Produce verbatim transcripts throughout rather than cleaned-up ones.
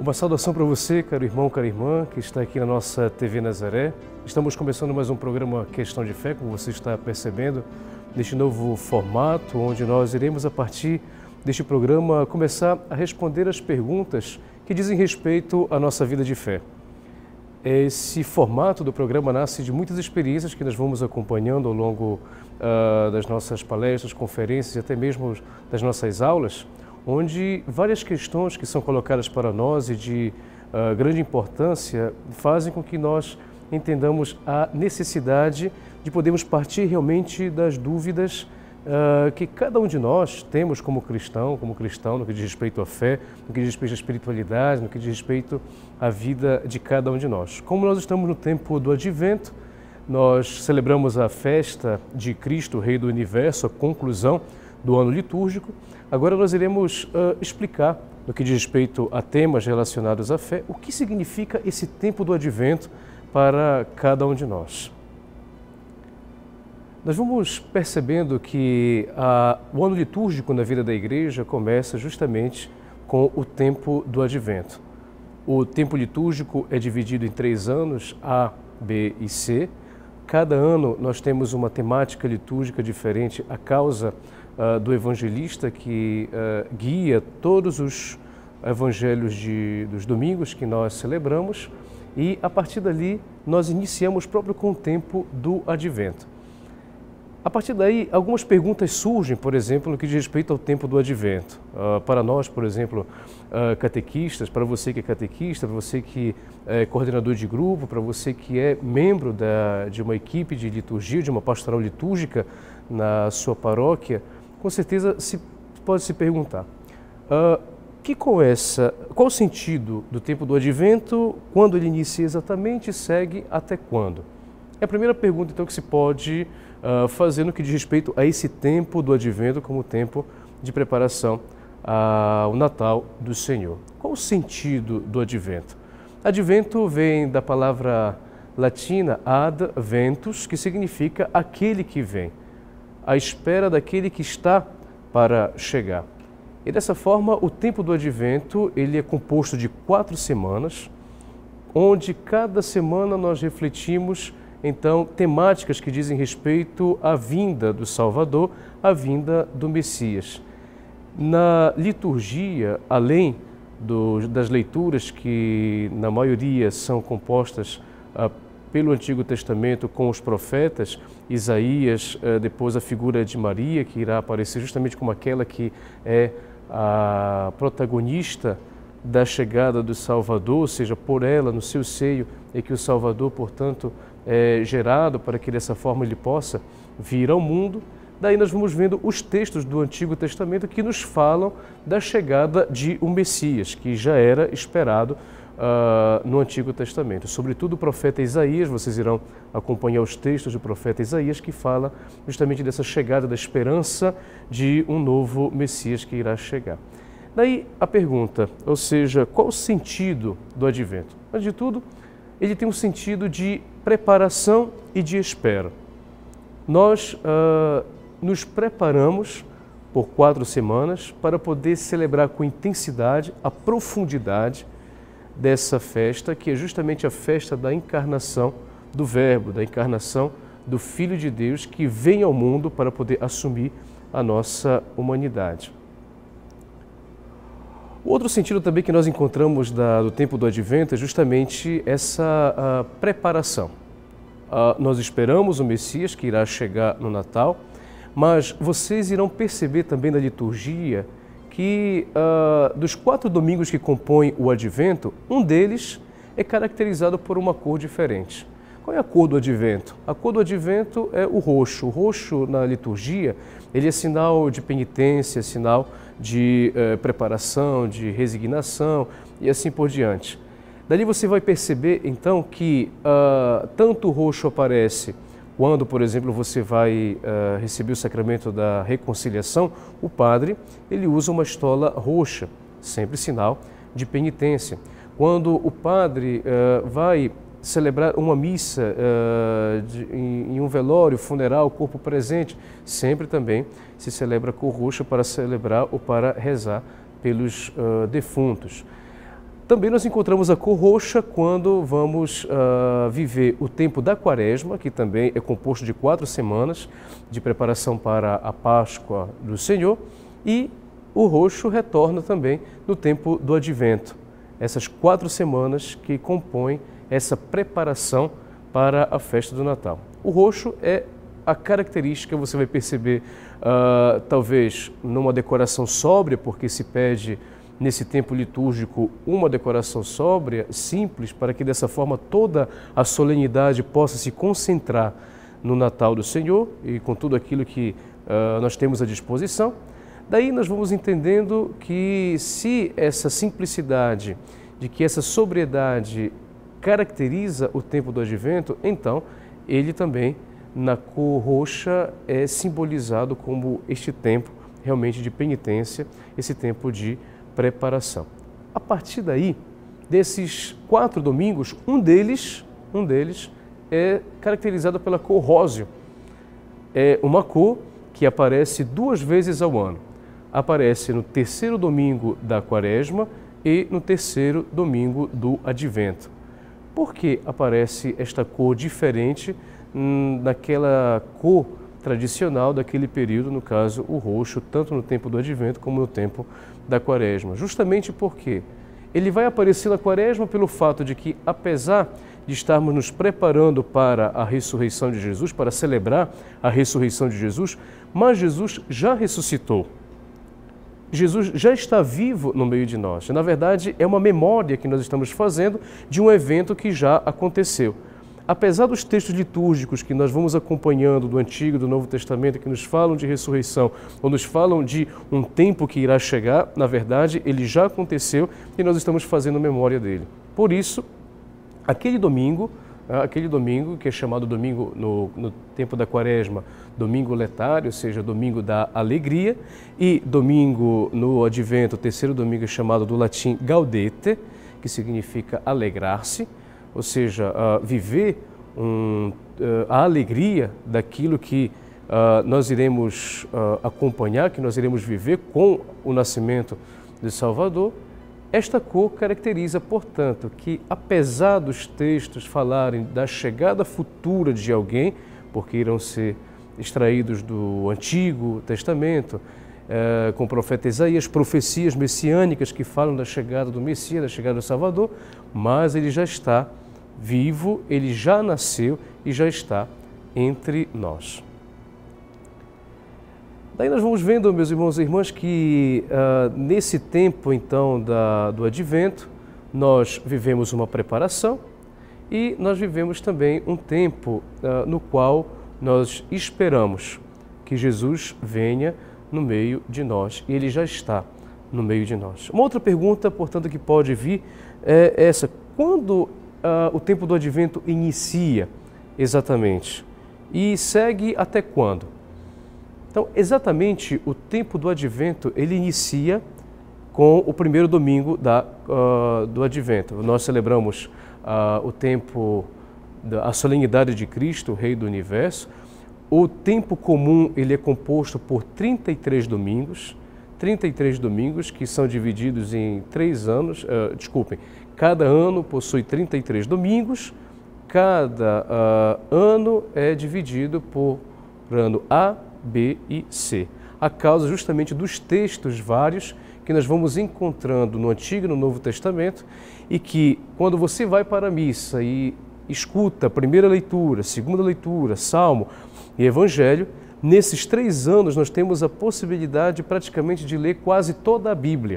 Uma saudação para você, caro irmão, cara irmã, que está aqui na nossa T V Nazaré. Estamos começando mais um programa Questão de Fé, como você está percebendo, neste novo formato, onde nós iremos, a partir deste programa, começar a responder as perguntas que dizem respeito à nossa vida de fé. Esse formato do programa nasce de muitas experiências que nós vamos acompanhando ao longo uh, das nossas palestras, conferências e até mesmo das nossas aulas, onde várias questões que são colocadas para nós e de uh, grande importância fazem com que nós entendamos a necessidade de podermos partir realmente das dúvidas uh, que cada um de nós temos como cristão, como cristão, no que diz respeito à fé, no que diz respeito à espiritualidade, no que diz respeito à vida de cada um de nós. Como nós estamos no tempo do Advento, nós celebramos a festa de Cristo, Rei do Universo, a conclusão do ano litúrgico. Agora nós iremos uh, explicar, no que diz respeito a temas relacionados à fé, o que significa esse tempo do Advento para cada um de nós. Nós vamos percebendo que a, o ano litúrgico na vida da igreja começa justamente com o tempo do Advento. O tempo litúrgico é dividido em três anos, A, B e C. Cada ano nós temos uma temática litúrgica diferente a causa uh, do evangelista que uh, guia todos os evangelhos de, dos domingos que nós celebramos, e a partir dali nós iniciamos próprio com o tempo do Advento. A partir daí, algumas perguntas surgem, por exemplo, no que diz respeito ao tempo do Advento. Uh, para nós, por exemplo, uh, catequistas, para você que é catequista, para você que é coordenador de grupo, para você que é membro da, de uma equipe de liturgia, de uma pastoral litúrgica na sua paróquia, com certeza se, pode se perguntar, uh, que com essa, qual o sentido do tempo do Advento, quando ele inicia exatamente e segue até quando? É a primeira pergunta, então, que se pode uh, fazer no que diz respeito a esse tempo do Advento como tempo de preparação ao Natal do Senhor. Qual o sentido do Advento? Advento vem da palavra latina ad ventus, que significa aquele que vem, à espera daquele que está para chegar. E dessa forma, o tempo do Advento ele é composto de quatro semanas, onde cada semana nós refletimos então temáticas que dizem respeito à vinda do Salvador, à vinda do Messias. Na liturgia, além do, das leituras que na maioria são compostas ah, pelo Antigo Testamento com os profetas, Isaías, ah, depois a figura de Maria, que irá aparecer justamente como aquela que é a protagonista da chegada do Salvador, ou seja, por ela, no seu seio, é que o Salvador, portanto, é gerado para que dessa forma ele possa vir ao mundo. Daí nós vamos vendo os textos do Antigo Testamento que nos falam da chegada de um Messias, que já era esperado uh, no Antigo Testamento. Sobretudo o profeta Isaías, vocês irão acompanhar os textos do profeta Isaías, que fala justamente dessa chegada, da esperança de um novo Messias que irá chegar. Daí a pergunta, ou seja, qual o sentido do Advento? Antes de tudo, ele tem um sentido de preparação e de espera. Nós uh, nos preparamos por quatro semanas para poder celebrar com intensidade a profundidade dessa festa, que é justamente a festa da encarnação do Verbo, da encarnação do Filho de Deus, que vem ao mundo para poder assumir a nossa humanidade. O outro sentido também que nós encontramos da, do tempo do Advento é justamente essa uh, preparação. Uh, nós esperamos o Messias que irá chegar no Natal, mas vocês irão perceber também na liturgia que uh, dos quatro domingos que compõem o Advento, um deles é caracterizado por uma cor diferente. Qual é a cor do Advento? A cor do Advento é o roxo. O roxo na liturgia ele é sinal de penitência, sinal de eh, preparação, de resignação e assim por diante. Dali você vai perceber então que uh, tanto o roxo aparece quando, por exemplo, você vai uh, receber o sacramento da reconciliação, o padre ele usa uma estola roxa, sempre sinal de penitência. Quando o padre uh, vai celebrar uma missa uh, de, em, em um velório, funeral, corpo presente, sempre também se celebra cor roxa para celebrar ou para rezar pelos uh, defuntos. Também nós encontramos a cor roxa quando vamos uh, viver o tempo da Quaresma, que também é composto de quatro semanas de preparação para a Páscoa do Senhor, e o roxo retorna também no tempo do Advento, essas quatro semanas que compõem essa preparação para a festa do Natal. O roxo é a característica, você vai perceber, uh, talvez numa decoração sóbria, porque se pede nesse tempo litúrgico uma decoração sóbria, simples, para que dessa forma toda a solenidade possa se concentrar no Natal do Senhor e com tudo aquilo que uh, nós temos à disposição. Daí nós vamos entendendo que se essa simplicidade, de que essa sobriedade caracteriza o tempo do Advento, então ele também, na cor roxa, é simbolizado como este tempo realmente de penitência, esse tempo de preparação. A partir daí, desses quatro domingos, um deles, um deles é caracterizado pela cor róseo. É uma cor que aparece duas vezes ao ano. Aparece no terceiro domingo da Quaresma e no terceiro domingo do Advento. Por que aparece esta cor diferente hum, naquela cor tradicional daquele período, no caso o roxo, tanto no tempo do Advento como no tempo da Quaresma? Justamente porque ele vai aparecer na Quaresma pelo fato de que, apesar de estarmos nos preparando para a ressurreição de Jesus, para celebrar a ressurreição de Jesus, mas Jesus já ressuscitou. Jesus já está vivo no meio de nós. Na verdade, é uma memória que nós estamos fazendo de um evento que já aconteceu. Apesar dos textos litúrgicos que nós vamos acompanhando do Antigo e do Novo Testamento, que nos falam de ressurreição, ou nos falam de um tempo que irá chegar, na verdade, ele já aconteceu e nós estamos fazendo memória dele. Por isso, aquele domingo, aquele domingo que é chamado domingo no, no tempo da Quaresma, domingo letário, ou seja, domingo da alegria, e domingo no Advento, o terceiro domingo é chamado do latim gaudete, que significa alegrar-se, ou seja, uh, viver um, uh, a alegria daquilo que uh, nós iremos uh, acompanhar, que nós iremos viver com o nascimento de Salvador. Esta cor caracteriza, portanto, que apesar dos textos falarem da chegada futura de alguém, porque irão ser extraídos do Antigo Testamento, eh, com o profeta Isaías, profecias messiânicas que falam da chegada do Messias, da chegada do Salvador, mas ele já está vivo, ele já nasceu e já está entre nós. Daí nós vamos vendo, meus irmãos e irmãs, que uh, nesse tempo então da, do Advento, nós vivemos uma preparação e nós vivemos também um tempo uh, no qual nós esperamos que Jesus venha no meio de nós, e ele já está no meio de nós. Uma outra pergunta, portanto, que pode vir é essa: quando uh, o tempo do Advento inicia exatamente? E segue até quando? Então, exatamente o tempo do Advento, ele inicia com o primeiro domingo da, uh, do Advento. Nós celebramos uh, o tempo, da, a solenidade de Cristo, o Rei do Universo. O tempo comum, ele é composto por trinta e três domingos, trinta e três domingos que são divididos em três anos, uh, desculpem, cada ano possui trinta e três domingos, cada uh, ano é dividido por ano A, B e C, a causa justamente dos textos vários que nós vamos encontrando no Antigo e no Novo Testamento, e que quando você vai para a missa e escuta a primeira leitura, segunda leitura, Salmo e Evangelho, nesses três anos nós temos a possibilidade praticamente de ler quase toda a Bíblia.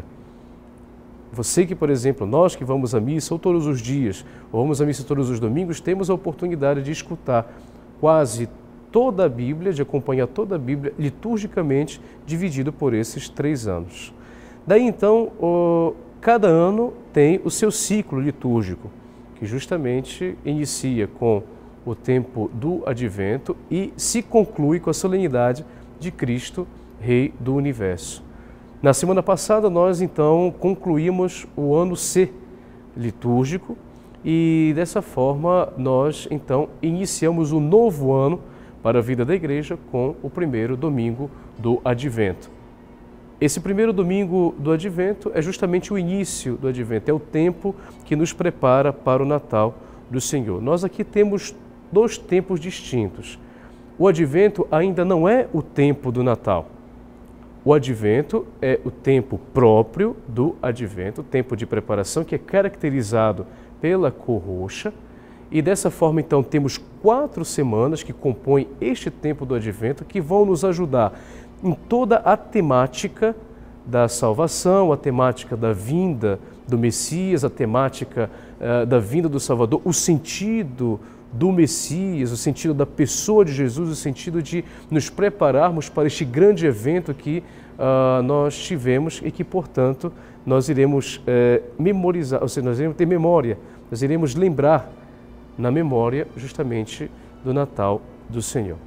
Você que, por exemplo, nós que vamos à missa ou todos os dias, ou vamos à missa todos os domingos, temos a oportunidade de escutar quase toda a Bíblia, de acompanhar toda a Bíblia liturgicamente, dividido por esses três anos. Daí então, o, cada ano tem o seu ciclo litúrgico, que justamente inicia com o tempo do Advento e se conclui com a solenidade de Cristo, Rei do Universo. Na semana passada nós então concluímos o ano C litúrgico e dessa forma nós então iniciamos o novo ano para a vida da igreja com o primeiro domingo do Advento. Esse primeiro domingo do Advento é justamente o início do Advento, é o tempo que nos prepara para o Natal do Senhor. Nós aqui temos dois tempos distintos. O Advento ainda não é o tempo do Natal. O Advento é o tempo próprio do Advento, o tempo de preparação que é caracterizado pela cor roxa. E dessa forma, então, temos quatro semanas que compõem este tempo do Advento que vão nos ajudar em toda a temática da salvação, a temática da vinda do Messias, a temática uh, da vinda do Salvador, o sentido do Messias, o sentido da pessoa de Jesus, o sentido de nos prepararmos para este grande evento que uh, nós tivemos e que, portanto, nós iremos uh, memorizar, ou seja, nós iremos ter memória, nós iremos lembrar na memória justamente do Natal do Senhor.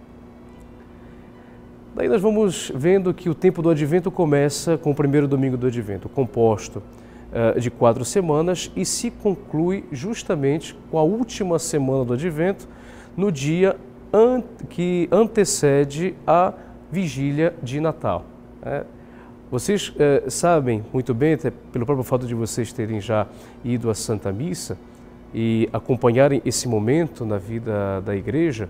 Daí nós vamos vendo que o tempo do Advento começa com o primeiro domingo do Advento, composto uh, de quatro semanas e se conclui justamente com a última semana do Advento, no dia an que antecede a vigília de Natal. É. Vocês uh, sabem muito bem, até pelo próprio fato de vocês terem já ido à Santa Missa e acompanharem esse momento na vida da igreja,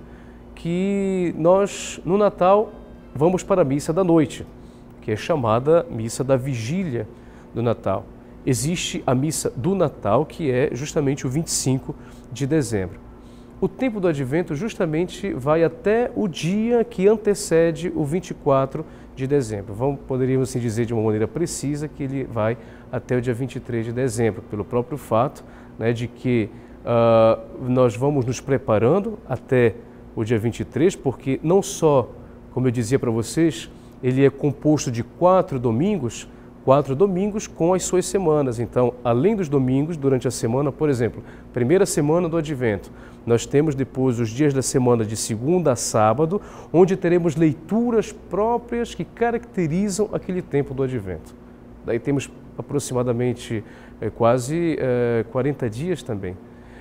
que nós, no Natal, vamos para a missa da noite, que é chamada missa da vigília do Natal. Existe a missa do Natal, que é justamente o vinte e cinco de dezembro. O tempo do Advento justamente vai até o dia que antecede o vinte e quatro de dezembro. Vamos, poderíamos assim dizer de uma maneira precisa que ele vai até o dia vinte e três de dezembro, pelo próprio fato, né, de que uh, nós vamos nos preparando até o dia vinte e três, porque não só, como eu dizia para vocês, ele é composto de quatro domingos, quatro domingos com as suas semanas. Então, além dos domingos, durante a semana, por exemplo, primeira semana do Advento, nós temos depois os dias da semana de segunda a sábado, onde teremos leituras próprias que caracterizam aquele tempo do Advento. Daí temos aproximadamente é, quase é, quarenta dias também,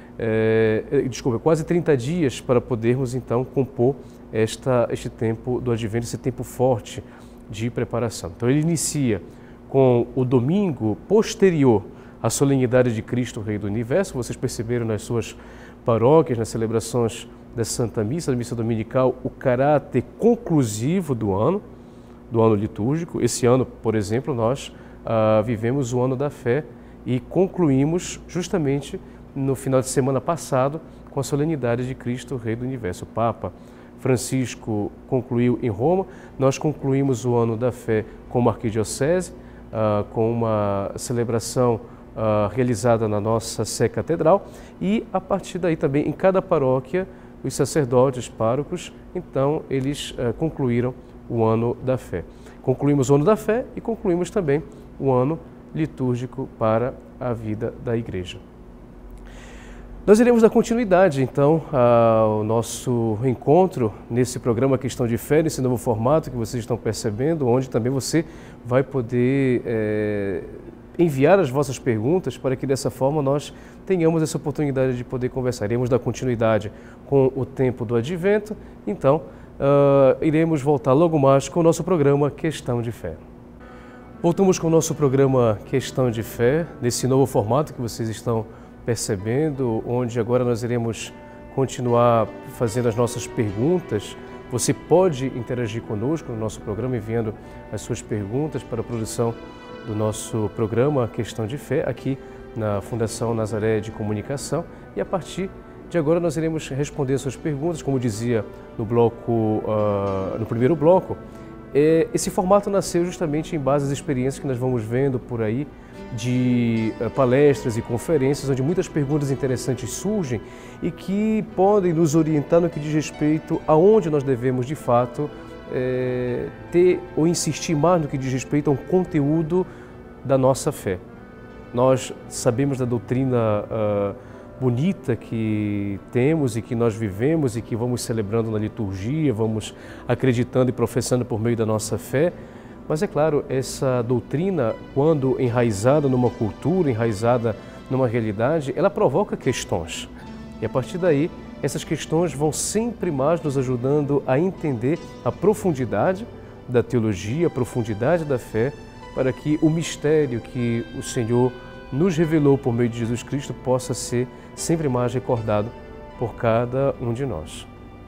é, desculpa, quase trinta dias para podermos então compor esta, este tempo do Advento, esse tempo forte de preparação. Então ele inicia com o domingo posterior à solenidade de Cristo, Rei do Universo. Vocês perceberam nas suas paróquias, nas celebrações da Santa Missa, da Missa Dominical, o caráter conclusivo do ano, do ano litúrgico. Esse ano, por exemplo, nós ah, vivemos o ano da fé e concluímos justamente no final de semana passado com a solenidade de Cristo, Rei do Universo. O Papa Francisco concluiu em Roma, nós concluímos o ano da fé com uma arquidiocese, uh, com uma celebração uh, realizada na nossa Sé Catedral e a partir daí também em cada paróquia os sacerdotes, párocos, então eles uh, concluíram o ano da fé. Concluímos o ano da fé e concluímos também o ano litúrgico para a vida da Igreja. Nós iremos dar continuidade, então, ao nosso encontro nesse programa Questão de Fé, nesse novo formato que vocês estão percebendo, onde também você vai poder é, enviar as vossas perguntas para que dessa forma nós tenhamos essa oportunidade de poder conversar. Iremos dar continuidade com o tempo do Advento, então uh, iremos voltar logo mais com o nosso programa Questão de Fé. Voltamos com o nosso programa Questão de Fé, nesse novo formato que vocês estão percebendo, onde agora nós iremos continuar fazendo as nossas perguntas. Você pode interagir conosco no nosso programa enviando as suas perguntas para a produção do nosso programa Questão de Fé aqui na Fundação Nazaré de Comunicação e a partir de agora nós iremos responder as suas perguntas, como dizia no bloco, uh, no primeiro bloco. É, esse formato nasceu justamente em base às experiências que nós vamos vendo por aí de uh, palestras e conferências, onde muitas perguntas interessantes surgem e que podem nos orientar no que diz respeito aonde nós devemos, de fato, é, ter ou insistir mais no que diz respeito a um conteúdo da nossa fé. Nós sabemos da doutrina uh, bonita que temos e que nós vivemos e que vamos celebrando na liturgia, vamos acreditando e professando por meio da nossa fé. Mas é claro, essa doutrina, quando enraizada numa cultura, enraizada numa realidade, ela provoca questões. E a partir daí, essas questões vão sempre mais nos ajudando a entender a profundidade da teologia, a profundidade da fé, para que o mistério que o Senhor nos revelou por meio de Jesus Cristo possa ser sempre mais recordado por cada um de nós.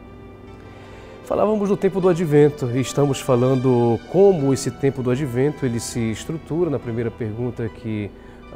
Falávamos do tempo do Advento e estamos falando como esse tempo do Advento ele se estrutura. Na primeira pergunta que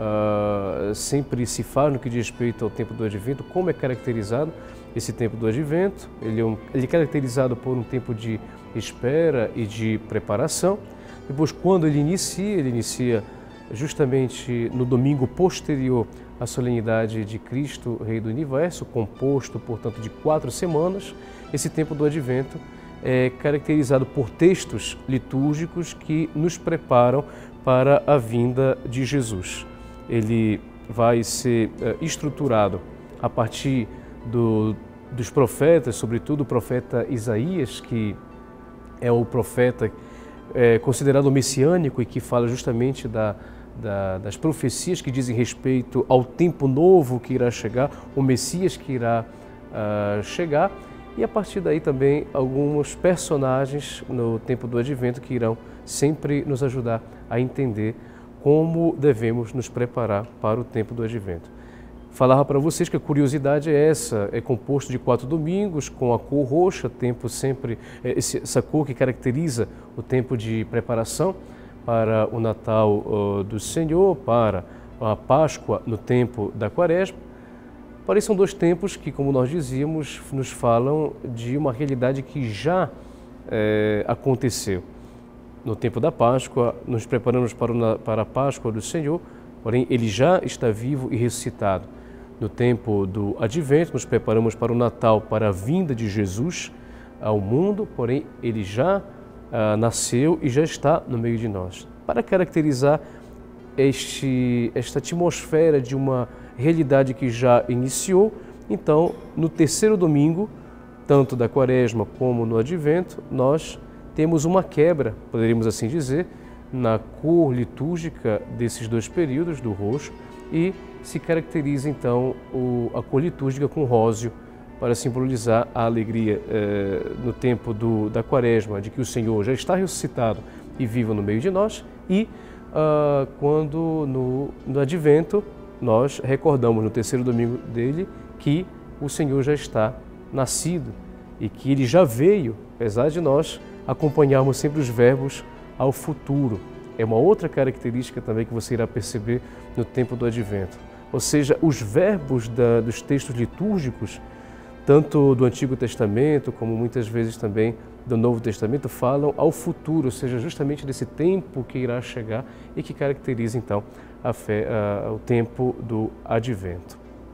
uh, sempre se faz no que diz respeito ao tempo do Advento, como é caracterizado esse tempo do Advento. Ele é, um, ele é caracterizado por um tempo de espera e de preparação. Depois, quando ele inicia, ele inicia justamente no domingo posterior à solenidade de Cristo, Rei do Universo, composto, portanto, de quatro semanas. Esse tempo do Advento é caracterizado por textos litúrgicos que nos preparam para a vinda de Jesus. Ele vai ser estruturado a partir do, dos profetas, sobretudo o profeta Isaías, que é o profeta é, considerado messiânico e que fala justamente da, da, das profecias que dizem respeito ao tempo novo que irá chegar, o Messias que irá uh, chegar, e a partir daí também alguns personagens no tempo do Advento que irão sempre nos ajudar a entender como devemos nos preparar para o tempo do Advento. Falava para vocês que a curiosidade é essa, é composto de quatro domingos com a cor roxa, tempo sempre, essa cor que caracteriza o tempo de preparação para o Natal uh, do Senhor, para a Páscoa no tempo da Quaresma. Porém, são dois tempos que, como nós dizíamos, nos falam de uma realidade que já é, aconteceu. No tempo da Páscoa, nos preparamos para, o, para a Páscoa do Senhor, porém ele já está vivo e ressuscitado. No tempo do Advento, nos preparamos para o Natal, para a vinda de Jesus ao mundo, porém ele já ah, nasceu e já está no meio de nós. Para caracterizar este, esta atmosfera de uma realidade que já iniciou, então, no terceiro domingo, tanto da Quaresma como no Advento, nós temos uma quebra, poderíamos assim dizer, na cor litúrgica desses dois períodos, do roxo, e se caracteriza então o, a cor litúrgica com róseo, para simbolizar a alegria eh, no tempo do, da Quaresma, de que o Senhor já está ressuscitado e vivo no meio de nós, e ah, quando no, no Advento nós recordamos no terceiro domingo dele que o Senhor já está nascido e que ele já veio, apesar de nós acompanharmos sempre os verbos ao futuro. É uma outra característica também que você irá perceber no tempo do Advento. Ou seja, os verbos da, dos textos litúrgicos, tanto do Antigo Testamento como muitas vezes também do Novo Testamento, falam ao futuro, ou seja, justamente desse tempo que irá chegar e que caracteriza então a fé, a, o tempo do Advento.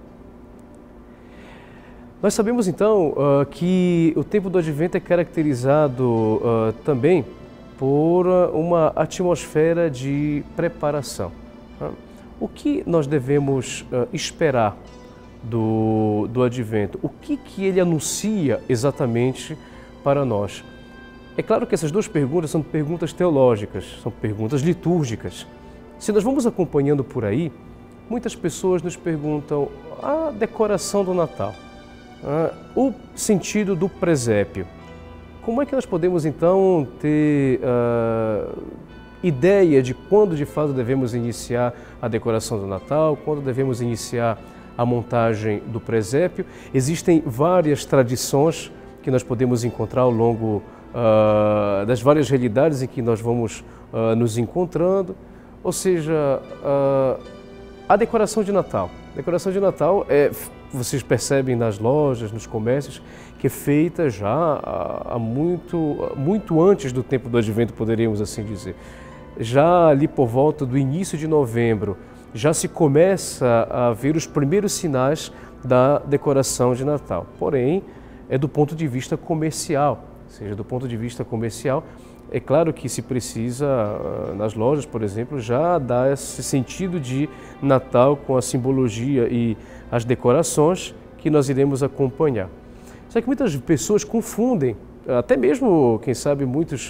Nós sabemos então uh, que o tempo do Advento é caracterizado uh, também por uma atmosfera de preparação. O que nós devemos uh, esperar do, do Advento? O que, que ele anuncia exatamente para nós? É claro que essas duas perguntas são perguntas teológicas, são perguntas litúrgicas. Se nós vamos acompanhando por aí, muitas pessoas nos perguntam a decoração do Natal, uh, o sentido do presépio. Como é que nós podemos, então, ter uh, ideia de quando, de fato, devemos iniciar a decoração do Natal, quando devemos iniciar a montagem do presépio? Existem várias tradições que nós podemos encontrar ao longo uh, das várias realidades em que nós vamos uh, nos encontrando. Ou seja, uh, a decoração de Natal. A decoração de Natal é, vocês percebem nas lojas, nos comércios, que é feita já há muito, muito antes do tempo do Advento, poderíamos assim dizer. Já ali por volta do início de novembro, já se começa a ver os primeiros sinais da decoração de Natal. Porém, é do ponto de vista comercial, ou seja, do ponto de vista comercial, é claro que se precisa, nas lojas, por exemplo, já dar esse sentido de Natal com a simbologia e as decorações que nós iremos acompanhar. Só que muitas pessoas confundem, até mesmo, quem sabe, muitos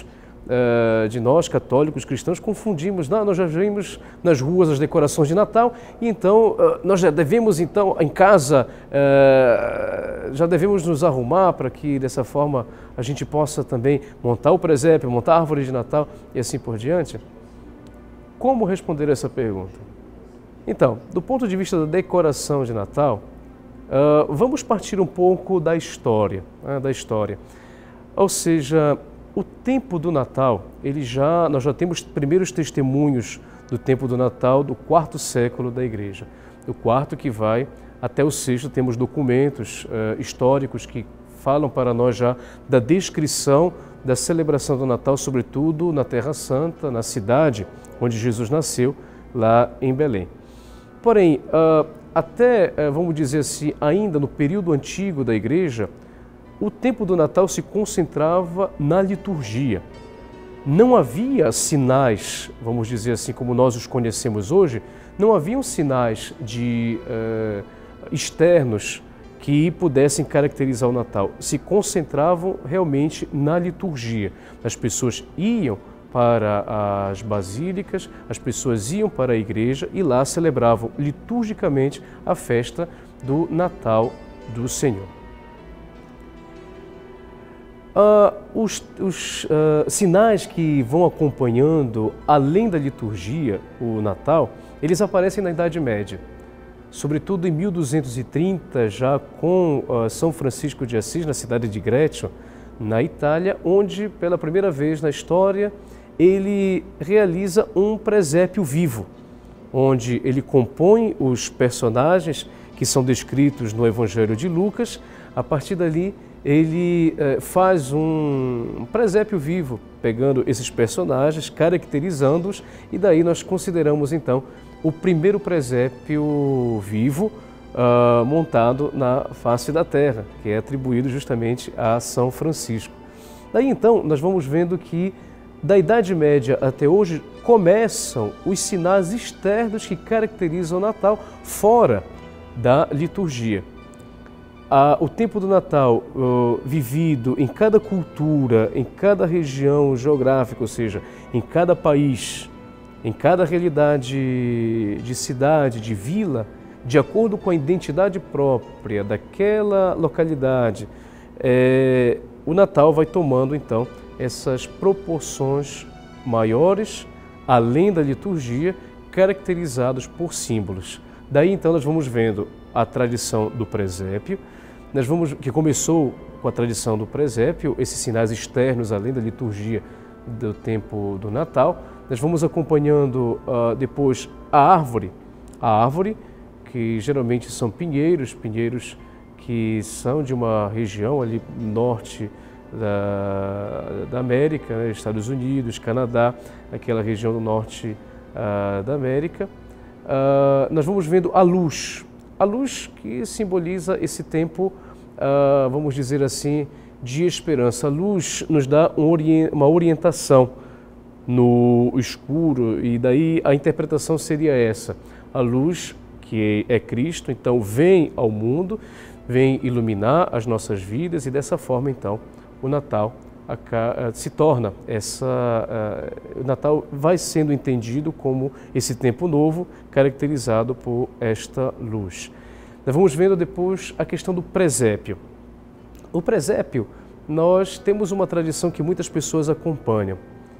uh, de nós, católicos, cristãos, confundimos. Não, nós já vimos nas ruas as decorações de Natal, e então uh, nós já devemos, então, em casa, uh, já devemos nos arrumar para que, dessa forma, a gente possa também montar o presépio, montar a árvore de Natal e assim por diante. Como responder essa pergunta? Então, do ponto de vista da decoração de Natal, uh, vamos partir um pouco da história, né, da história. Ou seja, o tempo do Natal, ele já, nós já temos primeiros testemunhos do tempo do Natal do quarto século da Igreja. Do quarto que vai até o sexto, temos documentos uh, históricos que falam para nós já da descrição da celebração do Natal, sobretudo na Terra Santa, na cidade onde Jesus nasceu, lá em Belém. Porém, uh, até, uh, vamos dizer assim, ainda no período antigo da Igreja, o tempo do Natal se concentrava na liturgia. Não havia sinais, vamos dizer assim, como nós os conhecemos hoje, não haviam sinais de uh, externos que pudessem caracterizar o Natal. Se concentravam realmente na liturgia. As pessoas iam para as basílicas, as pessoas iam para a igreja e lá celebravam liturgicamente a festa do Natal do Senhor. Uh, os os uh, sinais que vão acompanhando, além da liturgia, o Natal, eles aparecem na Idade Média. Sobretudo em mil duzentos e trinta, já com uh, São Francisco de Assis, na cidade de Greccio, na Itália, onde, pela primeira vez na história, ele realiza um presépio vivo, onde ele compõe os personagens que são descritos no Evangelho de Lucas. A partir dali, ele eh, faz um presépio vivo, pegando esses personagens, caracterizando-os, e daí nós consideramos, então, o primeiro presépio vivo uh, montado na face da terra, que é atribuído justamente a São Francisco. Daí, então, nós vamos vendo que da Idade Média até hoje começam os sinais externos que caracterizam o Natal fora da liturgia. Ah, o tempo do Natal uh, vivido em cada cultura, em cada região geográfica, ou seja, em cada país, em cada realidade de cidade, de vila, de acordo com a identidade própria daquela localidade, é, o Natal vai tomando então essas proporções maiores, além da liturgia, caracterizados por símbolos. Daí então nós vamos vendo a tradição do presépio, nós vamos, que começou com a tradição do presépio, esses sinais externos, além da liturgia do tempo do Natal. Nós vamos acompanhando uh, depois a árvore, a árvore que geralmente são pinheiros, pinheiros que são de uma região ali norte da, da América, né, Estados Unidos, Canadá, aquela região do norte uh, da América. Uh, nós vamos vendo a luz, a luz que simboliza esse tempo, uh, vamos dizer assim, de esperança. A luz nos dá um orient, uma orientação no escuro, e daí a interpretação seria essa: a luz, que é Cristo, então vem ao mundo, vem iluminar as nossas vidas, e dessa forma então o Natal se torna essa, uh, o Natal vai sendo entendido como esse tempo novo, caracterizado por esta luz. Nós vamos vendo depois a questão do presépio. O presépio, nós temos uma tradição que muitas pessoas acompanham.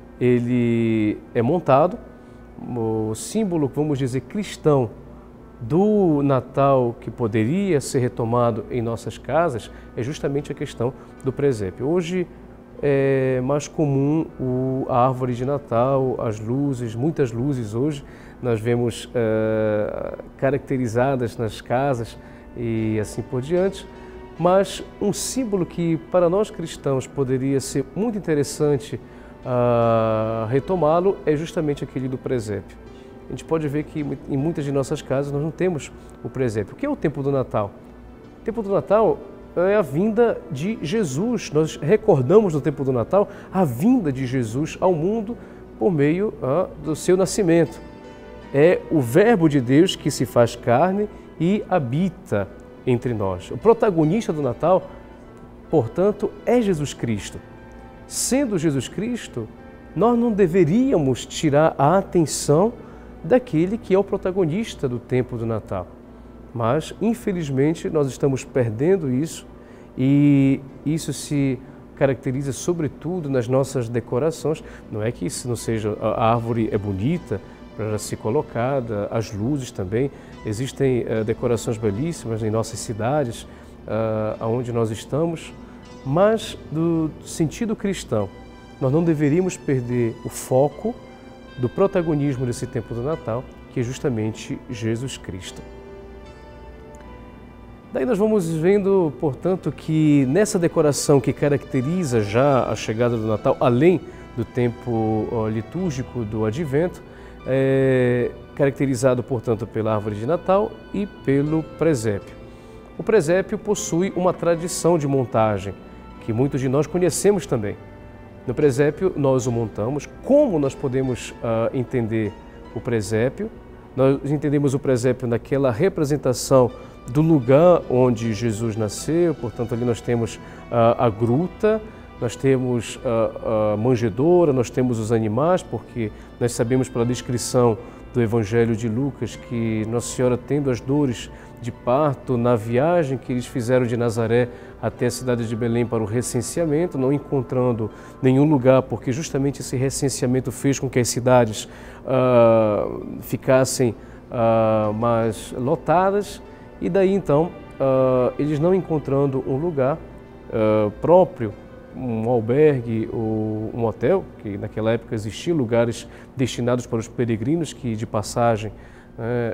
Ele é montado, o símbolo, vamos dizer, cristão do Natal que poderia ser retomado em nossas casas é justamente a questão do presépio. Hoje é mais comum o, a árvore de Natal, as luzes, muitas luzes hoje nós vemos uh, caracterizadas nas casas e assim por diante, mas um símbolo que para nós cristãos poderia ser muito interessante uh, retomá-lo é justamente aquele do presépio. A gente pode ver que em muitas de nossas casas nós não temos o presépio. O que é o tempo do Natal? O tempo do Natal é a vinda de Jesus. Nós recordamos no tempo do Natal a vinda de Jesus ao mundo por meio ah, do seu nascimento. É o Verbo de Deus que se faz carne e habita entre nós. O protagonista do Natal, portanto, é Jesus Cristo. Sendo Jesus Cristo, nós não deveríamos tirar a atenção daquele que é o protagonista do tempo do Natal. Mas, infelizmente, nós estamos perdendo isso e isso se caracteriza sobretudo nas nossas decorações. Não é que isso não seja, a árvore é bonita para ser colocada, as luzes também. Existem uh, decorações belíssimas em nossas cidades, uh, onde nós estamos, mas do sentido cristão, nós não deveríamos perder o foco do protagonismo desse tempo do Natal, que é justamente Jesus Cristo. Daí nós vamos vendo, portanto, que nessa decoração que caracteriza já a chegada do Natal, além do tempo litúrgico do Advento, é caracterizado, portanto, pela árvore de Natal e pelo presépio. O presépio possui uma tradição de montagem, que muitos de nós conhecemos também. No presépio nós o montamos. Como nós podemos uh, entender o presépio? Nós entendemos o presépio naquela representação do lugar onde Jesus nasceu, portanto ali nós temos uh, a gruta, nós temos a, a manjedoura, nós temos os animais, porque nós sabemos pela descrição do Evangelho de Lucas que Nossa Senhora, tendo as dores de parto na viagem que eles fizeram de Nazaré até a cidade de Belém para o recenseamento, não encontrando nenhum lugar, porque justamente esse recenseamento fez com que as cidades uh, ficassem uh, mais lotadas, e daí então uh, eles não encontrando um lugar uh, próprio, um albergue ou um hotel, que naquela época existiam lugares destinados para os peregrinos que de passagem É,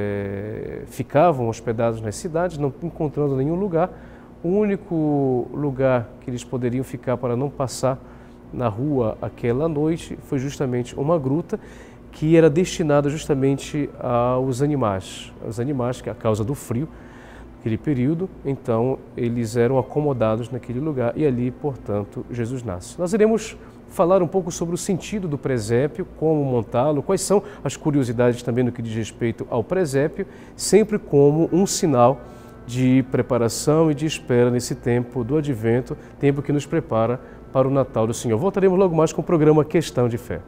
é, ficavam hospedados nas cidades, não encontrando nenhum lugar. O único lugar que eles poderiam ficar para não passar na rua aquela noite foi justamente uma gruta que era destinada justamente aos animais, aos animais que, a causa do frio, naquele período, então eles eram acomodados naquele lugar e ali, portanto, Jesus nasce. Nós iremos falar um pouco sobre o sentido do presépio, como montá-lo, quais são as curiosidades também no que diz respeito ao presépio, sempre como um sinal de preparação e de espera nesse tempo do Advento, tempo que nos prepara para o Natal do Senhor. Voltaremos logo mais com o programa Questão de Fé.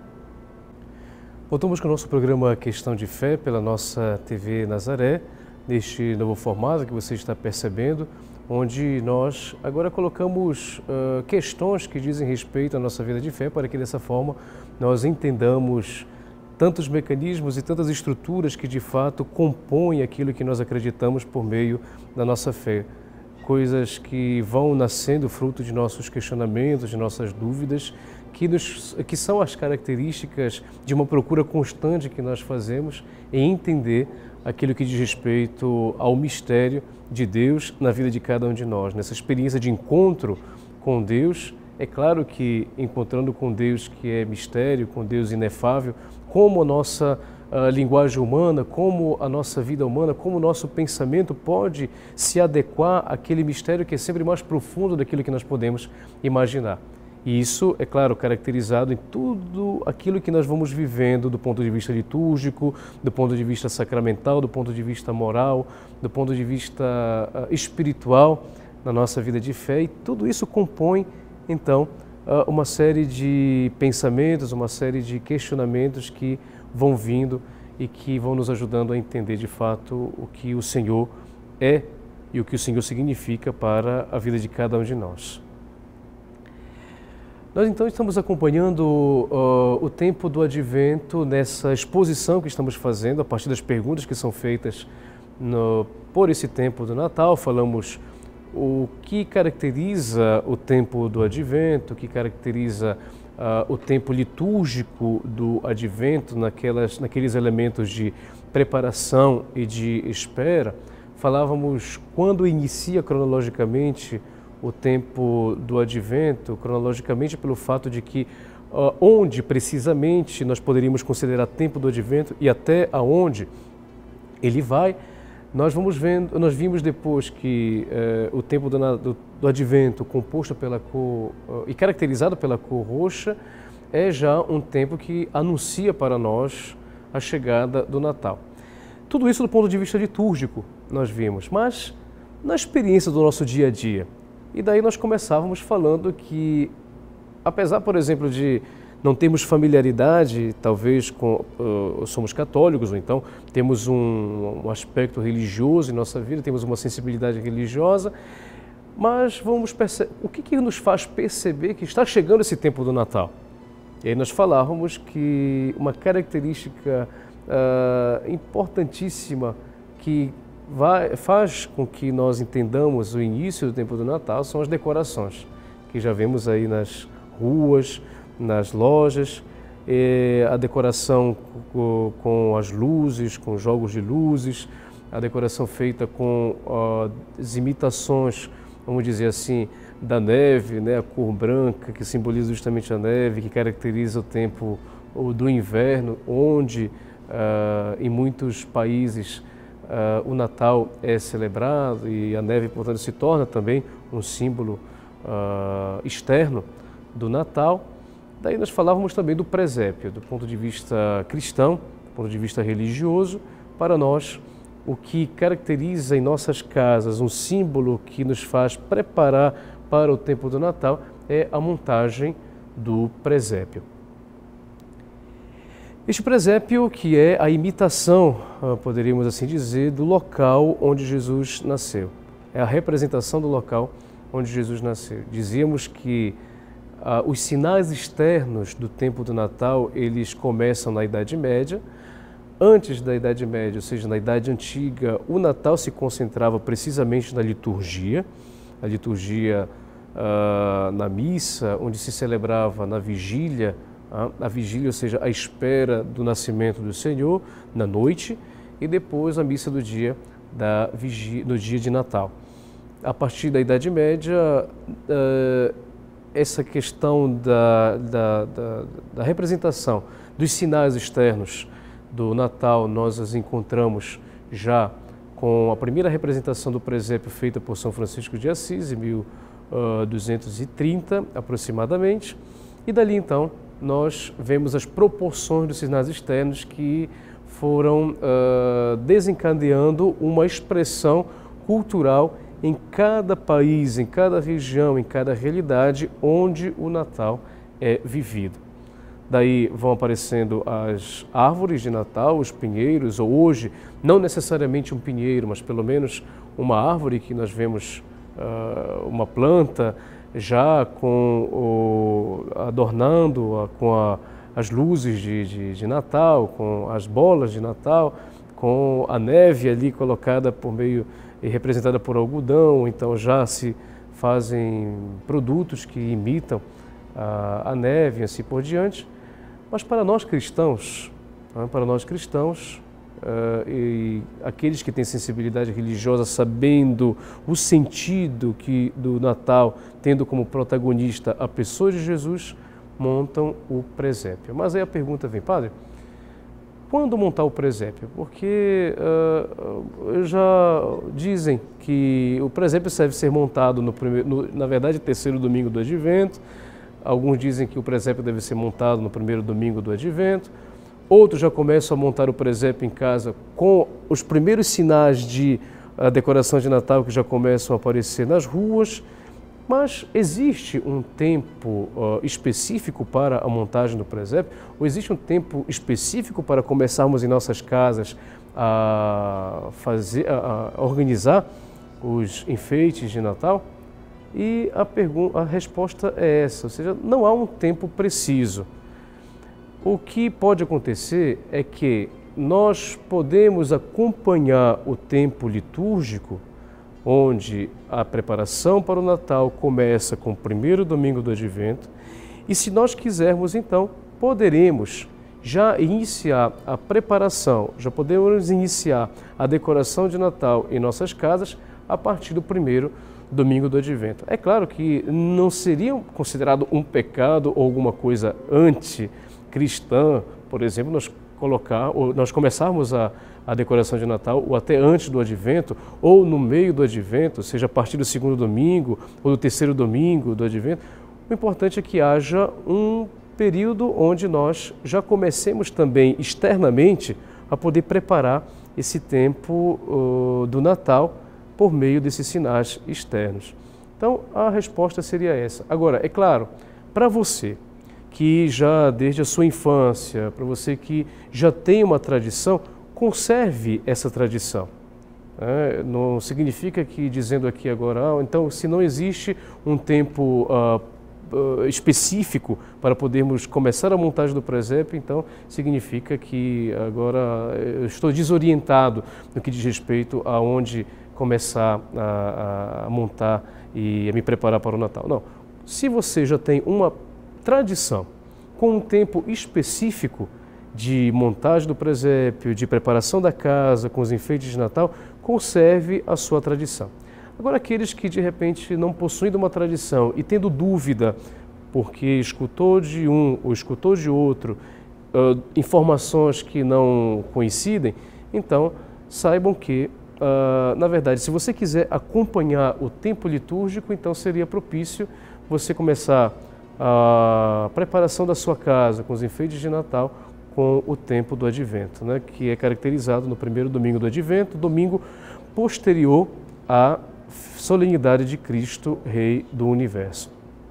Voltamos com o nosso programa Questão de Fé pela nossa T V Nazaré, neste novo formato que você está percebendo, onde nós agora colocamos uh, questões que dizem respeito à nossa vida de fé, para que dessa forma nós entendamos tantos mecanismos e tantas estruturas que de fato compõem aquilo que nós acreditamos por meio da nossa fé. Coisas que vão nascendo fruto de nossos questionamentos, de nossas dúvidas, que, nos, que são as características de uma procura constante que nós fazemos em entender aquilo que diz respeito ao mistério de Deus na vida de cada um de nós. Nessa experiência de encontro com Deus, é claro que encontrando com Deus que é mistério, com Deus inefável, como a nossa a linguagem humana, como a nossa vida humana, como o nosso pensamento pode se adequar àquele mistério que é sempre mais profundo daquilo que nós podemos imaginar. E isso, é claro, caracterizado em tudo aquilo que nós vamos vivendo do ponto de vista litúrgico, do ponto de vista sacramental, do ponto de vista moral, do ponto de vista uh, espiritual na nossa vida de fé. E tudo isso compõe, então, uh, uma série de pensamentos, uma série de questionamentos que vão vindo e que vão nos ajudando a entender de fato o que o Senhor é e o que o Senhor significa para a vida de cada um de nós. Nós então estamos acompanhando uh, o tempo do Advento nessa exposição que estamos fazendo a partir das perguntas que são feitas no, por esse tempo do Natal. Falamos o que caracteriza o tempo do Advento, o que caracteriza uh, o tempo litúrgico do Advento, naquelas, naqueles elementos de preparação e de espera. Falávamos quando inicia cronologicamente o tempo do Advento, cronologicamente pelo fato de que uh, onde precisamente nós poderíamos considerar tempo do Advento e até aonde ele vai, nós vamos vendo, nós vimos depois que uh, o tempo do, do, do Advento, composto pela cor uh, e caracterizado pela cor roxa, é já um tempo que anuncia para nós a chegada do Natal. Tudo isso do ponto de vista litúrgico nós vimos, mas na experiência do nosso dia a dia. E daí nós começávamos falando que, apesar, por exemplo, de não temos familiaridade, talvez, com, uh, somos católicos, ou então temos um, um aspecto religioso em nossa vida, temos uma sensibilidade religiosa, mas vamos perceber, o que, que nos faz perceber que está chegando esse tempo do Natal? E aí nós falávamos que uma característica uh, importantíssima que vai, faz com que nós entendamos o início do tempo do Natal são as decorações, que já vemos aí nas ruas, nas lojas, eh, a decoração com, com as luzes, com jogos de luzes, a decoração feita com uh, as imitações, vamos dizer assim, da neve, né, a cor branca que simboliza justamente a neve, que caracteriza o tempo do inverno, onde uh, em muitos países uh, o Natal é celebrado e a neve, portanto, se torna também um símbolo uh, externo do Natal. Daí nós falávamos também do presépio, do ponto de vista cristão, do ponto de vista religioso. Para nós, o que caracteriza em nossas casas um símbolo que nos faz preparar para o tempo do Natal é a montagem do presépio. Este presépio que é a imitação, poderíamos assim dizer, do local onde Jesus nasceu. É a representação do local onde Jesus nasceu. Dizíamos que ah, os sinais externos do tempo do Natal, eles começam na Idade Média. Antes da Idade Média, ou seja, na Idade Antiga, o Natal se concentrava precisamente na liturgia, a liturgia uh, na missa, onde se celebrava na vigília, uh, a vigília, ou seja, a espera do nascimento do Senhor, na noite, e depois a missa do dia, da vigília, no dia de Natal. A partir da Idade Média, uh, essa questão da, da, da, da representação dos sinais externos do Natal, nós as encontramos já com a primeira representação do presépio feita por São Francisco de Assis, em mil duzentos e trinta aproximadamente, e dali então nós vemos as proporções dos sinais externos que foram uh, desencadeando uma expressão cultural em cada país, em cada região, em cada realidade onde o Natal é vivido. Daí vão aparecendo as árvores de Natal, os pinheiros, ou hoje, não necessariamente um pinheiro, mas pelo menos uma árvore que nós vemos, uh, uma planta já com o, adornando a, com a, as luzes de, de, de Natal, com as bolas de Natal, com a neve ali colocada por meio e representada por algodão. Então já se fazem produtos que imitam a, a neve e assim por diante. Mas para nós cristãos, para nós cristãos uh, e aqueles que têm sensibilidade religiosa, sabendo o sentido que do Natal, tendo como protagonista a pessoa de Jesus, montam o presépio. Mas aí a pergunta vem, padre, quando montar o presépio? Porque uh, já dizem que o presépio deve ser montado no primeiro, no, na verdade, terceiro domingo do Advento. Alguns dizem que o presépio deve ser montado no primeiro domingo do Advento. Outros já começam a montar o presépio em casa com os primeiros sinais de uh, decoração de Natal que já começam a aparecer nas ruas. Mas existe um tempo uh, específico para a montagem do presépio? Ou existe um tempo específico para começarmos em nossas casas a, fazer, a, a organizar os enfeites de Natal? E a, a resposta é essa, ou seja, não há um tempo preciso. O que pode acontecer é que nós podemos acompanhar o tempo litúrgico, onde a preparação para o Natal começa com o primeiro domingo do Advento, e se nós quisermos, então, poderemos já iniciar a preparação, já podemos iniciar a decoração de Natal em nossas casas a partir do primeiro domingo do Advento. É claro que não seria considerado um pecado ou alguma coisa anticristã, por exemplo, nós colocar, ou nós começarmos a, a decoração de Natal ou até antes do Advento, ou no meio do Advento, seja a partir do segundo domingo ou do terceiro domingo do Advento. O importante é que haja um período onde nós já comecemos também externamente a poder preparar esse tempo uh, do Natal por meio desses sinais externos. Então, a resposta seria essa. Agora, é claro, para você que já desde a sua infância, para você que já tem uma tradição, conserve essa tradição. É, não significa que dizendo aqui agora, ah, então se não existe um tempo uh, uh, específico para podermos começar a montagem do presépio, então significa que agora eu estou desorientado no que diz respeito a onde começar a, a montar e a me preparar para o Natal. Não, se você já tem uma tradição com um tempo específico de montagem do presépio, de preparação da casa, com os enfeites de Natal, conserve a sua tradição. Agora, aqueles que de repente não possuem uma tradição e tendo dúvida, porque escutou de um ou escutou de outro, uh, informações que não coincidem, então saibam que, uh, na verdade, se você quiser acompanhar o tempo litúrgico, então seria propício você começar a preparação da sua casa com os enfeites de Natal, com o tempo do Advento, né, que é caracterizado no primeiro domingo do Advento, domingo posterior à solenidade de Cristo, Rei do Universo.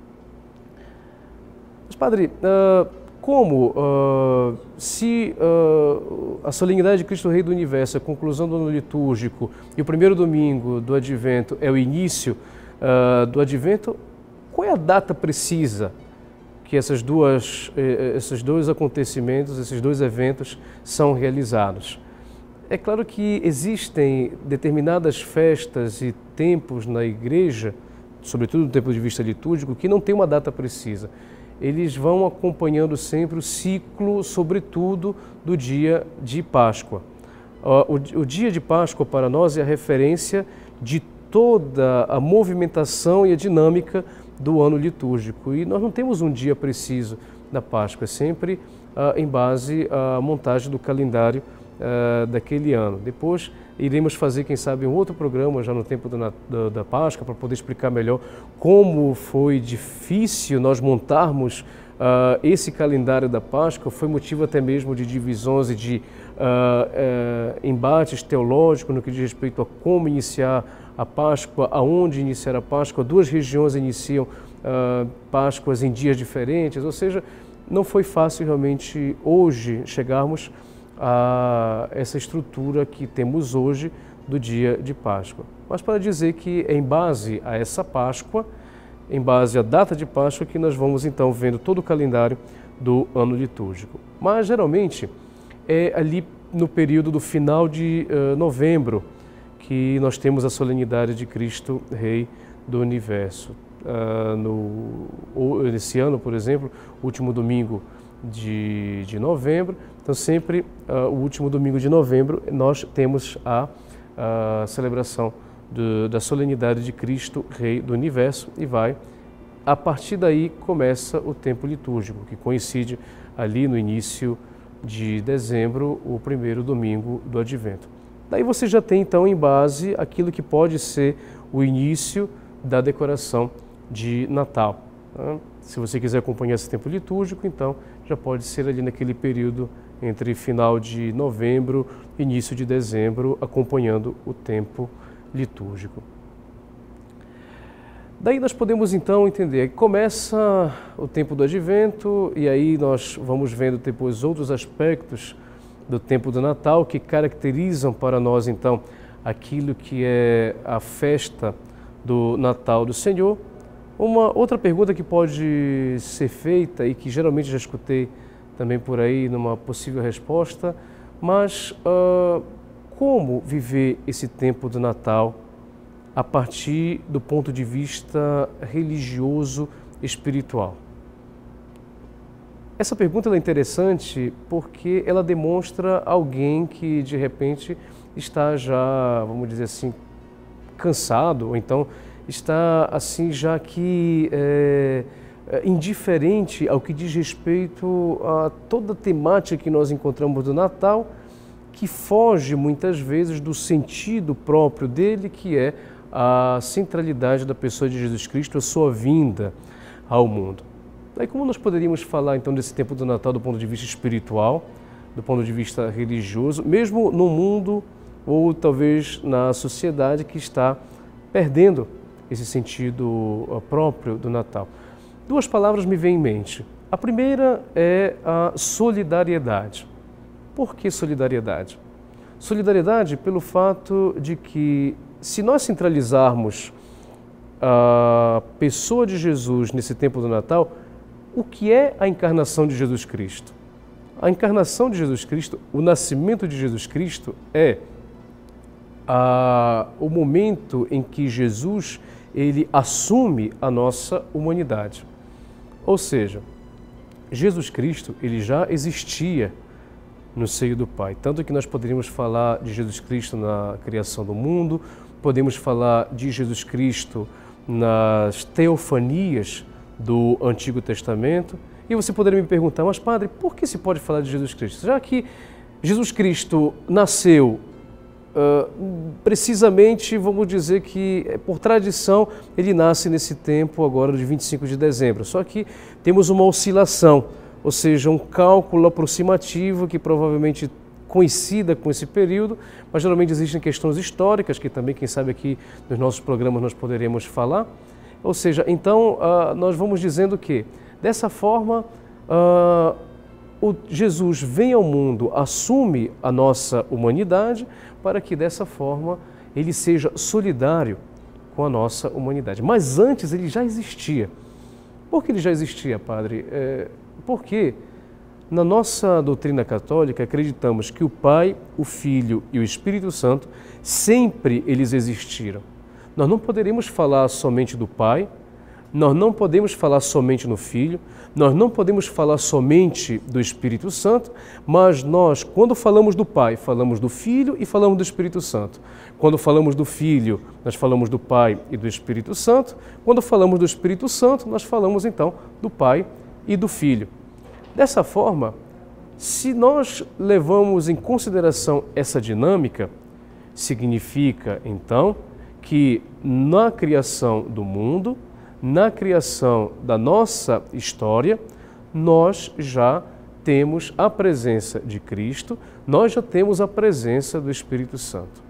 Mas, Padre, uh, como uh, se uh, a solenidade de Cristo, Rei do Universo, a conclusão do ano litúrgico e o primeiro domingo do Advento é o início uh, do Advento, qual é a data precisa que essas duas, esses dois acontecimentos, esses dois eventos são realizados? É claro que existem determinadas festas e tempos na igreja, sobretudo do ponto de vista litúrgico, que não tem uma data precisa. Eles vão acompanhando sempre o ciclo, sobretudo, do dia de Páscoa. O dia de Páscoa para nós é a referência de toda a movimentação e a dinâmica do ano litúrgico. E nós não temos um dia preciso da Páscoa, é sempre ah, em base à montagem do calendário ah, daquele ano. Depois iremos fazer, quem sabe, um outro programa já no tempo do, da, da Páscoa para poder explicar melhor como foi difícil nós montarmos ah, esse calendário da Páscoa. Foi motivo até mesmo de divisões e de ah, ah, embates teológicos no que diz respeito a como iniciar a Páscoa, aonde iniciar a Páscoa. Duas regiões iniciam uh, Páscoas em dias diferentes, ou seja, não foi fácil realmente hoje chegarmos a essa estrutura que temos hoje do dia de Páscoa. Mas para dizer que é em base a essa Páscoa, em base à data de Páscoa, que nós vamos então vendo todo o calendário do ano litúrgico. Mas geralmente é ali no período do final de uh, novembro, que nós temos a solenidade de Cristo, Rei do Universo. Uh, no, nesse ano, por exemplo, último domingo de, de novembro, então sempre uh, o último domingo de novembro nós temos a, a celebração do, da solenidade de Cristo, Rei do Universo, e vai, a partir daí começa o tempo litúrgico, que coincide ali no início de dezembro, o primeiro domingo do Advento. Daí você já tem então em base aquilo que pode ser o início da decoração de Natal. Tá? Se você quiser acompanhar esse tempo litúrgico, então já pode ser ali naquele período entre final de novembro e início de dezembro, acompanhando o tempo litúrgico. Daí nós podemos então entender que começa o tempo do Advento e aí nós vamos vendo depois outros aspectos do tempo do Natal, que caracterizam para nós, então, aquilo que é a festa do Natal do Senhor. Uma outra pergunta que pode ser feita e que geralmente já escutei também por aí numa possível resposta, mas uh, como viver esse tempo do Natal a partir do ponto de vista religioso espiritual? Essa pergunta é interessante porque ela demonstra alguém que de repente está já, vamos dizer assim, cansado, ou então está assim já que é, indiferente ao que diz respeito a toda a temática que nós encontramos do Natal, que foge muitas vezes do sentido próprio dele, que é a centralidade da pessoa de Jesus Cristo, a sua vinda ao mundo. Daí como nós poderíamos falar então desse tempo do Natal do ponto de vista espiritual, do ponto de vista religioso, mesmo no mundo ou talvez na sociedade que está perdendo esse sentido próprio do Natal? duas palavras me vêm em mente. A primeira é a solidariedade. Por que solidariedade? Solidariedade pelo fato de que, se nós centralizarmos a pessoa de Jesus nesse tempo do Natal, o que é a encarnação de Jesus Cristo? A encarnação de Jesus Cristo, o nascimento de Jesus Cristo é a, o momento em que Jesus ele assume a nossa humanidade. Ou seja, Jesus Cristo ele já existia no seio do Pai. Tanto que nós poderíamos falar de Jesus Cristo na criação do mundo, podemos falar de Jesus Cristo nas teofanias do Antigo Testamento. E você poderia me perguntar, mas padre, por que se pode falar de Jesus Cristo? Já que Jesus Cristo nasceu uh, precisamente, vamos dizer que por tradição, ele nasce nesse tempo agora de vinte e cinco de dezembro. Só que temos uma oscilação, ou seja, um cálculo aproximativo que provavelmente coincida com esse período, mas geralmente existem questões históricas que também, quem sabe aqui nos nossos programas nós poderemos falar. Ou seja, então uh, nós vamos dizendo que dessa forma, uh, o Jesus vem ao mundo, assume a nossa humanidade, para que dessa forma ele seja solidário com a nossa humanidade. Mas antes ele já existia. Por que ele já existia, padre? É, porque na nossa doutrina católica acreditamos que o Pai, o Filho e o Espírito Santo sempre eles existiram. Nós não poderemos falar somente do Pai, nós não podemos falar somente no Filho, nós não podemos falar somente do Espírito Santo, mas nós, quando falamos do Pai, falamos do Filho e falamos do Espírito Santo. Quando falamos do Filho, nós falamos do Pai e do Espírito Santo. Quando falamos do Espírito Santo, nós falamos então do Pai e do Filho. Dessa forma, se nós levamos em consideração essa dinâmica, significa então que na criação do mundo, na criação da nossa história, nós já temos a presença de Cristo, nós já temos a presença do Espírito Santo.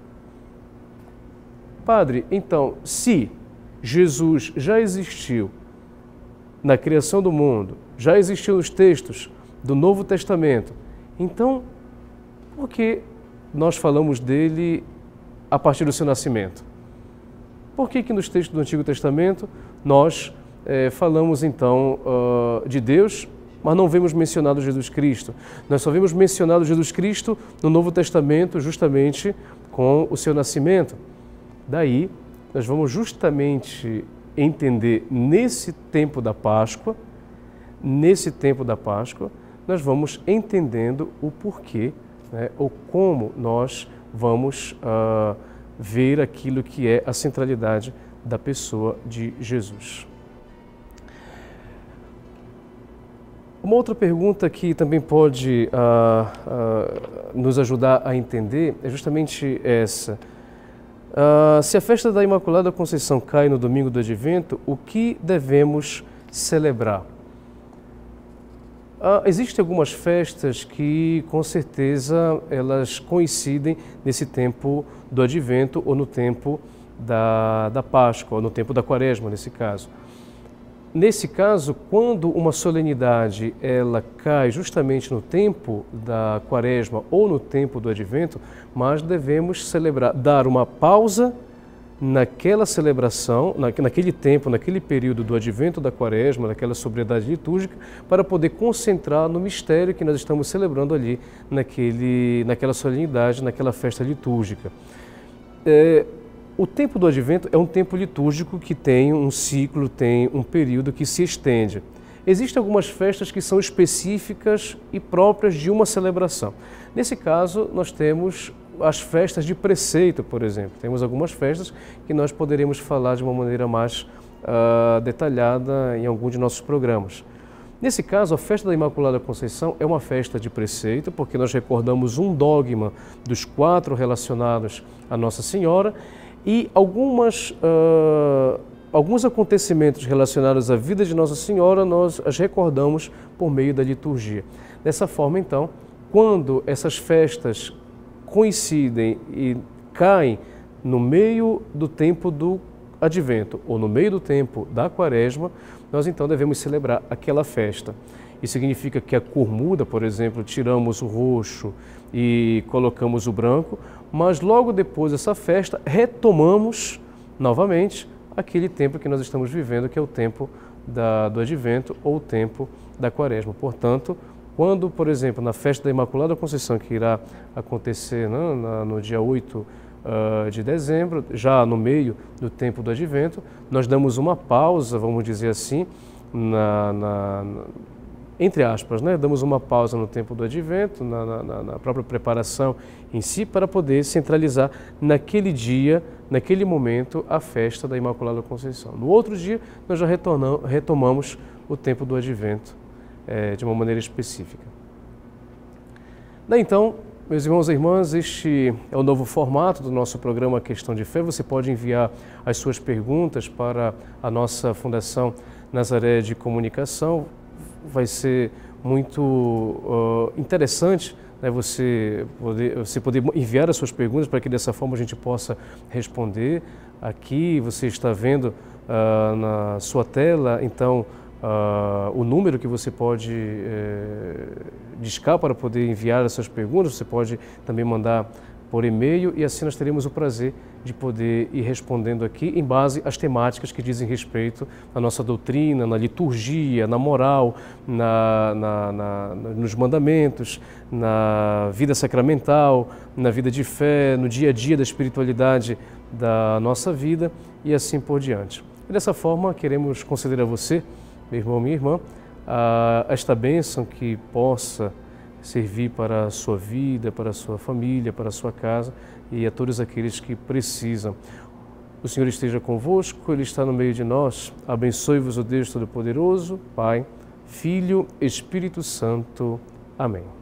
Padre, então, se Jesus já existiu na criação do mundo, já existiu nos textos do Novo Testamento, então, por que nós falamos dele a partir do seu nascimento? Por que que nos textos do Antigo Testamento nós eh, falamos então uh, de Deus, mas não vemos mencionado Jesus Cristo? Nós só vemos mencionado Jesus Cristo no Novo Testamento justamente com o seu nascimento. Daí, nós vamos justamente entender nesse tempo da Páscoa, nesse tempo da Páscoa, nós vamos entendendo o porquê, né, ou como nós vamos uh, ver aquilo que é a centralidade da pessoa de Jesus. Uma outra pergunta que também pode uh, uh, nos ajudar a entender é justamente essa. Uh, se a festa da Imaculada Conceição cai no domingo do Advento, o que devemos celebrar? Uh, existem algumas festas que, com certeza, elas coincidem nesse tempo do Advento ou no tempo da, da Páscoa, ou no tempo da Quaresma, nesse caso. Nesse caso, quando uma solenidade ela cai justamente no tempo da Quaresma ou no tempo do Advento, nós devemos celebrar, dar uma pausa naquela celebração, naquele tempo, naquele período do Advento, da Quaresma, naquela sobriedade litúrgica, para poder concentrar no mistério que nós estamos celebrando ali, naquele, naquela solenidade, naquela festa litúrgica. É, o tempo do Advento é um tempo litúrgico que tem um ciclo, tem um período que se estende. Existem algumas festas que são específicas e próprias de uma celebração. Nesse caso, nós temos as festas de preceito, por exemplo. Temos algumas festas que nós poderemos falar de uma maneira mais uh, detalhada em algum de nossos programas. Nesse caso, a festa da Imaculada Conceição é uma festa de preceito, porque nós recordamos um dogma dos quatro relacionados à Nossa Senhora e algumas, uh, alguns acontecimentos relacionados à vida de Nossa Senhora nós as recordamos por meio da liturgia. Dessa forma, então, quando essas festas coincidem e caem no meio do tempo do Advento ou no meio do tempo da Quaresma, nós então devemos celebrar aquela festa. Isso significa que a cor muda, por exemplo, tiramos o roxo e colocamos o branco, mas logo depois dessa festa retomamos novamente aquele tempo que nós estamos vivendo, que é o tempo da, do Advento ou o tempo da Quaresma. Portanto, quando, por exemplo, na festa da Imaculada Conceição, que irá acontecer né, na, no dia oito uh, de dezembro, já no meio do tempo do Advento, nós damos uma pausa, vamos dizer assim, na, na, na, entre aspas, né, damos uma pausa no tempo do Advento, na, na, na própria preparação em si, para poder centralizar naquele dia, naquele momento, a festa da Imaculada Conceição. No outro dia, nós já retomamos o tempo do Advento é, de uma maneira específica. Daí então, meus irmãos e irmãs, este é o novo formato do nosso programa Questão de Fé. Você pode enviar as suas perguntas para a nossa Fundação Nazaré de Comunicação. Vai ser muito uh, interessante, né, você, poder, você poder enviar as suas perguntas para que dessa forma a gente possa responder. Aqui você está vendo uh, na sua tela, então, uh, o número que você pode uh, discar para poder enviar as suas perguntas. Você pode também mandar por e-mail e assim nós teremos o prazer de poder ir respondendo aqui em base às temáticas que dizem respeito à nossa doutrina, na liturgia, na moral, na, na, na, nos mandamentos, na vida sacramental, na vida de fé, no dia a dia da espiritualidade da nossa vida e assim por diante. E dessa forma queremos conceder a você, meu irmão, minha irmã, a, esta bênção que possa servir para a sua vida, para a sua família, para a sua casa e a todos aqueles que precisam. O Senhor esteja convosco, Ele está no meio de nós. Abençoe-vos o Deus Todo-Poderoso, Pai, Filho, Espírito Santo. Amém.